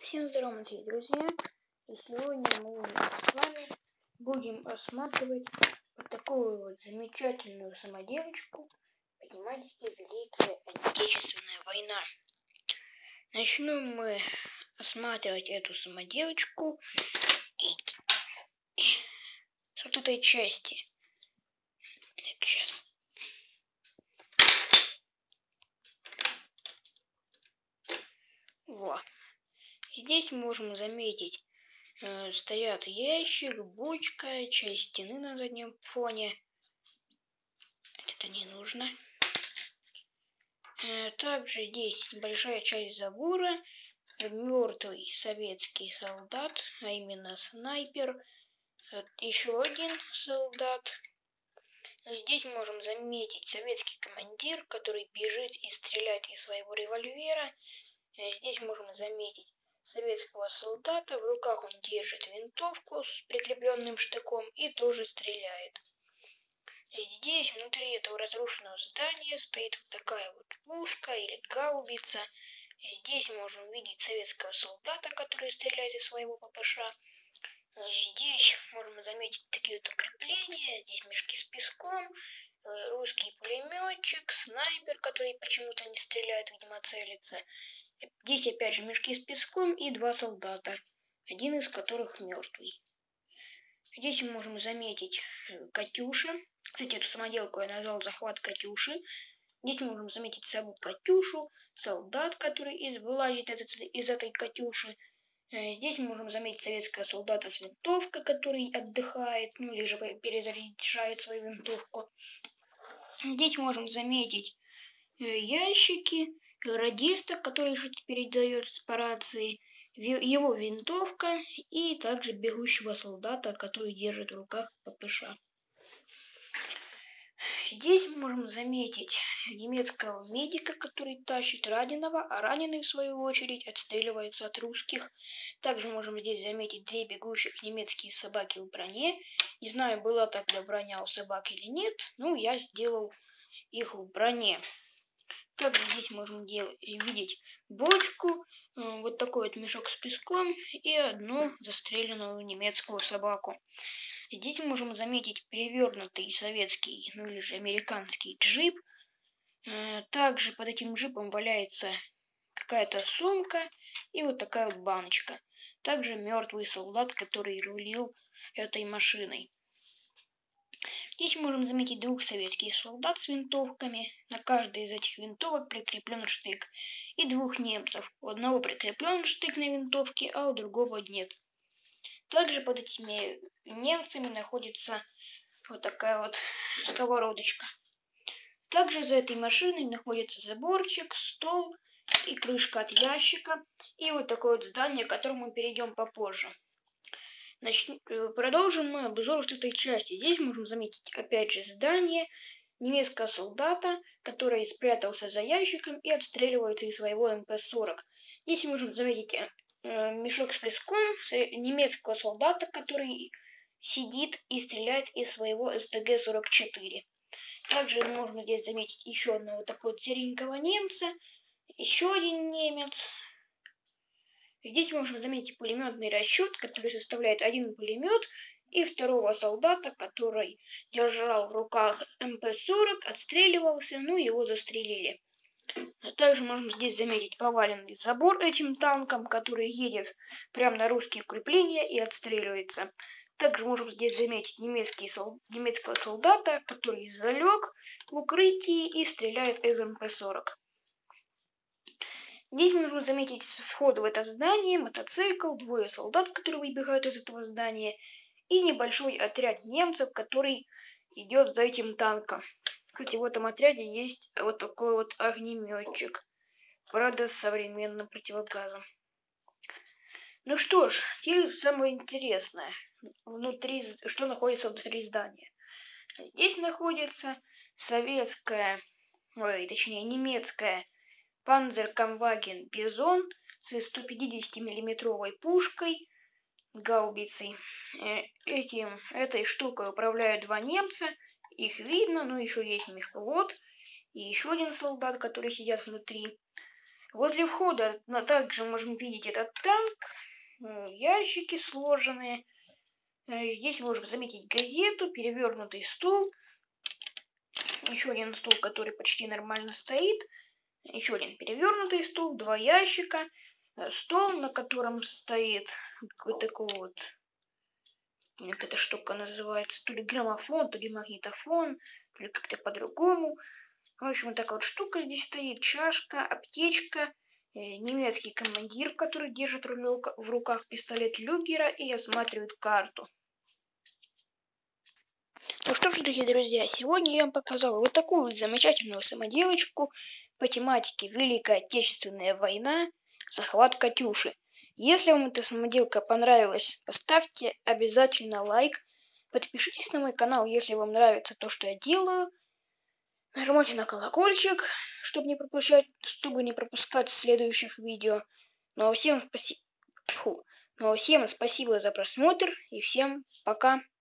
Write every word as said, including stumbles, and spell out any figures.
Всем здорово, дорогие друзья! И сегодня мы с вами будем осматривать вот такую вот замечательную самоделочку, понимаете, Великая Отечественная война. Начнем мы осматривать эту самоделочку с вот этой части. Так, сейчас. Вот. Здесь можем заметить, э, стоят ящик, бочка, часть стены на заднем фоне. Это не нужно. Э, также здесь большая часть забора, мертвый советский солдат, а именно снайпер, э, еще один солдат. Здесь можем заметить советский командир, который бежит и стреляет из своего револьвера. Э, здесь можем заметить советского солдата, в руках он держит винтовку с прикрепленным штыком и тоже стреляет. Здесь внутри этого разрушенного здания стоит вот такая вот пушка или гаубица. Здесь можно увидеть советского солдата, который стреляет из своего ППШ. Здесь можно заметить такие вот укрепления, здесь мешки с песком, русский пулеметчик, снайпер, который почему-то не стреляет, видимо, целится. Здесь опять же мешки с песком и два солдата, один из которых мертвый. Здесь мы можем заметить Катюша. Кстати, эту самоделку я назвал «Захват Катюши». Здесь мы можем заметить саму Катюшу, солдат, который вылазит из этой Катюши. Здесь мы можем заметить советского солдата с винтовкой, который отдыхает, ну или же перезаряжает свою винтовку. Здесь можем заметить ящики, радиста, который же передает по рации, его винтовка и также бегущего солдата, который держит в руках ППШ. Здесь мы можем заметить немецкого медика, который тащит раненого, а раненый в свою очередь отстреливается от русских. Также можем здесь заметить две бегущих немецкие собаки в броне. Не знаю, была тогда броня у собак или нет, но я сделал их в броне. Также здесь можем делать, видеть бочку, вот такой вот мешок с песком и одну застреленную немецкую собаку. Здесь можем заметить перевернутый советский, ну или же американский джип. Также под этим джипом валяется какая-то сумка и вот такая вот баночка. Также мертвый солдат, который рулил этой машиной. Здесь можем заметить двух советских солдат с винтовками. На каждой из этих винтовок прикреплен штык. И двух немцев. У одного прикреплен штык на винтовке, а у другого нет. Также под этими немцами находится вот такая вот сковородочка. Также за этой машиной находится заборчик, стол и крышка от ящика. И вот такое вот здание, к которому мы перейдем попозже. Начнем, продолжим мы обзор вот этой части. Здесь можем заметить опять же здание немецкого солдата, который спрятался за ящиком и отстреливается из своего эм пэ сорок. Здесь можем заметить э, мешок с песком немецкого солдата, который сидит и стреляет из своего эс тэ гэ сорок четыре. Также можно здесь заметить еще одного такого серенького немца, еще один немец. Здесь можно заметить пулеметный расчет, который составляет один пулемет и второго солдата, который держал в руках эм пэ сорок, отстреливался, ну и его застрелили. Также можем здесь заметить поваленный забор этим танком, который едет прямо на русские укрепления и отстреливается. Также можем здесь заметить немецкий сол... немецкого солдата, который залег в укрытии и стреляет из эм пэ сорок. Здесь можно заметить вход в это здание, мотоцикл, двое солдат, которые выбегают из этого здания, и небольшой отряд немцев, который идет за этим танком. Кстати, в этом отряде есть вот такой вот огнеметчик, правда, с современным противогазом. Ну что ж, теперь самое интересное, внутри, что находится внутри здания. Здесь находится советская, ой, точнее немецкая Панзеркамваген Бизон с сто пятидесятимиллиметровой пушкой, гаубицей. Этим, этой штукой управляют два немца, их видно, но еще есть мехвод и еще один солдат, который сидят внутри. Возле входа также можем видеть этот танк, ящики сложенные. Здесь можем заметить газету, перевернутый стул. Еще один стул, который почти нормально стоит. Еще один перевернутый стул, два ящика. Стол, на котором стоит вот такой вот, как эта штука называется, то ли граммофон, то ли магнитофон, то ли как-то по-другому. В общем, вот такая вот штука здесь стоит, чашка, аптечка, э, немецкий командир, который держит в руках пистолет Люгера и осматривает карту. Ну что ж, дорогие друзья, сегодня я вам показал вот такую вот замечательную самоделочку по тематике Великая Отечественная война, захват Катюши. Если вам эта самоделка понравилась, поставьте обязательно лайк, подпишитесь на мой канал, если вам нравится то, что я делаю. Нажмите на колокольчик, чтобы не пропускать, чтобы не пропускать следующих видео. Ну а всем спасибо. Ну а всем спасибо за просмотр и всем пока.